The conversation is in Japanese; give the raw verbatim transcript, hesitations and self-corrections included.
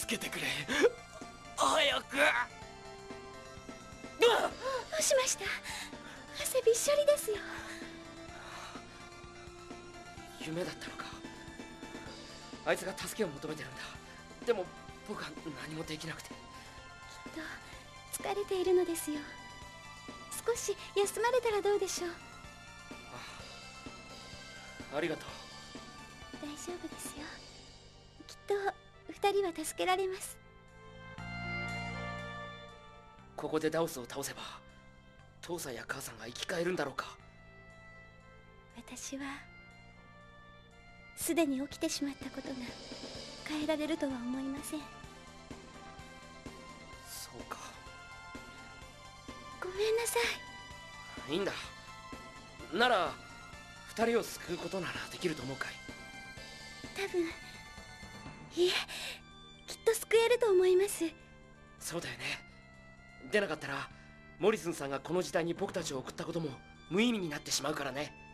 助けてくれ。早く。 どうしました？汗びっしょりですよ。 夢だったのか。あいつが助けを求めてるんだ。でも僕は何もできなくて。きっと疲れているのですよ。少し休まれたらどうでしょう。 あ, ありがとう。 大丈夫ですよ。きっと二人は助けられます。 ここでダオスを倒せば父さんや母さんが生き返るんだろうか。 私はすでに起きてしまったことが変えられるとは思いません。 そうか。 ごめんなさい。いいんだ。なら二人を救うことならできると思うかい。 多分、いえ、きっと救えると思います。 そうだよね。でなかったらモリスンさんがこの時代に僕たちを送ったことも無意味になってしまうからね。